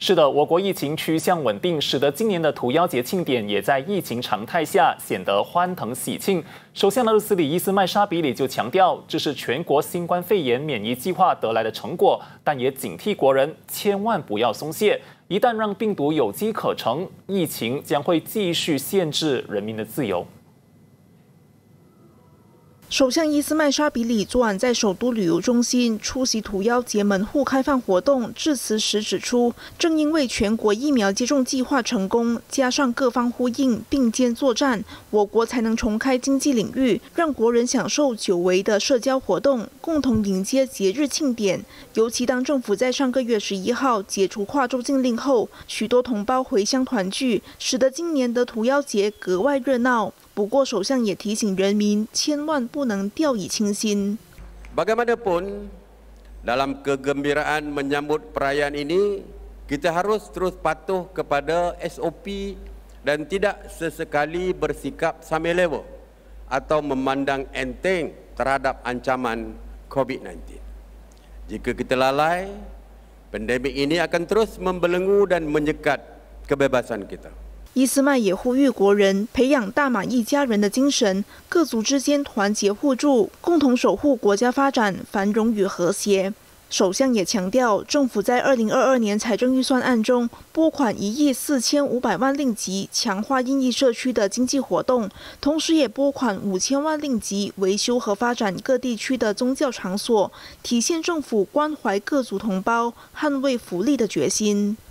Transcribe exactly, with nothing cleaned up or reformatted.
是的，我国疫情趋向稳定，使得今年的屠妖节庆典也在疫情常态下显得欢腾喜庆。首相勒斯里伊斯麦沙比里就强调，这是全国新冠肺炎免疫计划得来的成果，但也警惕国人千万不要松懈。一旦让病毒有机可乘，疫情将会继续限制人民的自由。 首相伊斯麦沙比里昨晚在首都旅游中心出席屠妖节门户开放活动，致辞时指出，正因为全国疫苗接种计划成功，加上各方呼应并肩作战，我国才能重开经济领域，让国人享受久违的社交活动，共同迎接节日庆典。尤其当政府在上个月十一号解除跨州禁令后，许多同胞回乡团聚，使得今年的屠妖节格外热闹。 不过，首相也提醒人民千万不能掉以轻心。 Bagaimanapun, dalam kegembiraan menyambut perayaan ini, kita harus terus patuh kepada S O P dan tidak sesekali bersikap sambil lewa atau memandang enteng terhadap ancaman COVID sembilan belas. Jika kita lalai, pandemik ini akan terus membelenggu dan menyekat kebebasan kita. 伊斯麦也呼吁国人培养大马一家人的精神，各族之间团结互助，共同守护国家发展繁荣与和谐。首相也强调，政府在二零二二年财政预算案中拨款一亿四千五百万令吉，强化印裔社区的经济活动，同时也拨款五千万令吉维修和发展各地区的宗教场所，体现政府关怀各族同胞、捍卫福利的决心。